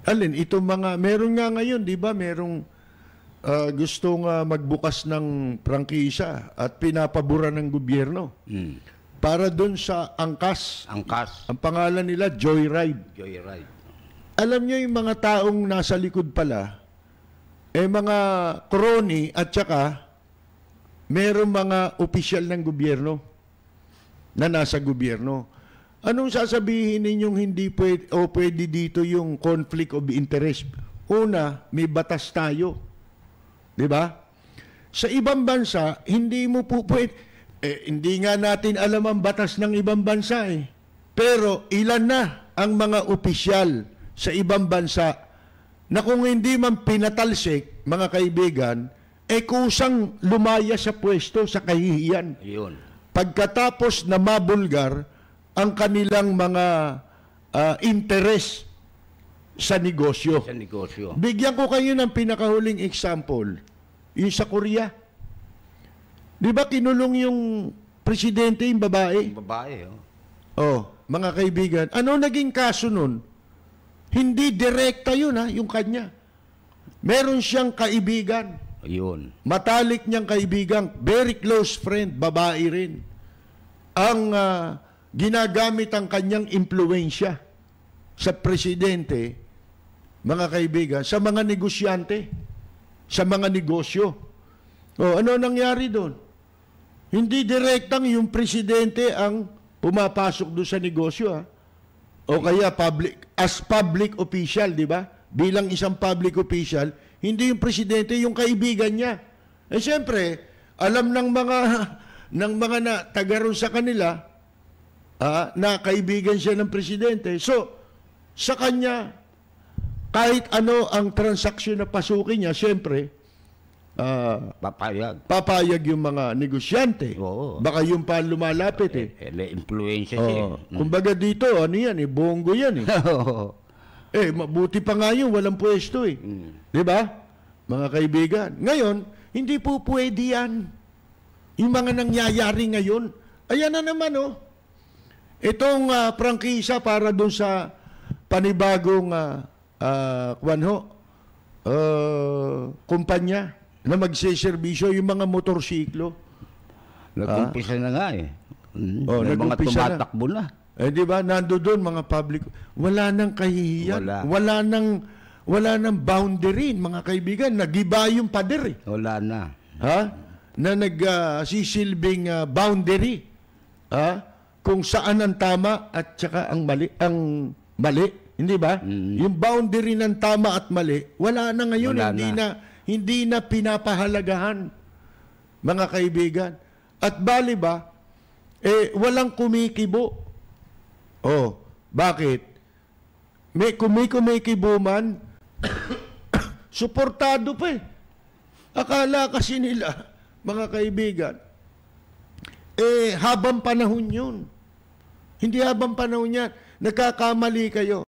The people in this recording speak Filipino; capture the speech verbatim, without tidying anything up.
Alin, itong mga, meron nga ngayon, di ba, merong uh, gustong uh, magbukas ng prangkisa at pinapaburan ng gobyerno. Mm. Para doon sa ANGKAS. ANGKAS. Ang pangalan nila, JoyRide. JoyRide. Alam nyo yung mga taong nasa likod pala, eh mga crony at saka merong mga opisyal ng gobyerno na nasa gobyerno. Anong sasabihin ninyong hindi pwede, o pwede dito yung conflict of interest? Una, may batas tayo. Di ba? Sa ibang bansa, hindi mo po pwede. Eh, hindi nga natin alam ang batas ng ibang bansa eh. Pero ilan na ang mga opisyal sa ibang bansa na kung hindi man pinatalsik, mga kaibigan, eh kusang lumaya sa pwesto sa kahihiyan. Ayun. Pagkatapos na mabulgar ang kanilang mga uh, interes sa negosyo. Sa negosyo. Bigyan ko kayo ng pinakahuling example. Yung sa Korea. Di ba kinulong yung presidente, yung babae? Yung babae, oh. Oh, mga kaibigan. Ano naging kaso nun? Hindi direkta yun, ha, yung kanya. Meron siyang kaibigan. Ayun. Matalik niyang kaibigan. Very close friend, babae rin. Ang uh, ginagamit ang kanyang impluensya sa presidente, mga kaibigan, sa mga negosyante, sa mga negosyo. O, ano nangyari doon? Hindi direktang yung presidente ang pumapasok doon sa negosyo, ha? O kaya public, as public official, di ba? Bilang isang public official, hindi yung presidente, yung kaibigan niya. Eh, siyempre, alam ng mga, ng mga na tagaroon sa kanila, ah, na kaibigan siya ng presidente. So, sa kanya, kahit ano ang transaksyon na pasukin niya, siyempre, Uh, papayag. Papayag yung mga negosyante. Oo. Baka yung pa lumalapit eh. Eh, eh influensya siya. Oh. Mm. Kumbaga dito, ano yan eh, bongo yan eh. Eh, mabuti pa nga yun, walang pwesto eh. Mm. Diba? Mga kaibigan. Ngayon, hindi po pwede yan. Yung mga nangyayari ngayon, ayan na naman oh. Itong uh, prangkisa para dun sa panibagong uh, uh, kwanho, uh, kumpanya na magseserbisyo, yung mga motorsiklo. Nagkumpisa ah? na nga eh. Mm. Oh, may mga tumatakbo na. na. Eh di ba, nando doon mga public, wala nang kahihiyan, wala, wala nang wala nang boundary, mga kaibigan, nagiba yung pader eh. Wala na. Ha? Na nagsisilbing uh, uh, boundary. Ha? Kung saan ang tama at saka ang mali, ang mali, hindi ba? Mm. Yung boundary ng tama at mali, wala na ngayon, wala hindi na. na hindi na pinapahalagahan, mga kaibigan. At bali ba, eh, walang kumikibo. Oh, bakit? May kumikumikibo man, suportado pa eh. Akala kasi nila, mga kaibigan, eh, habang panahon yun. Hindi habang panahon yan. Nagkakamali kayo.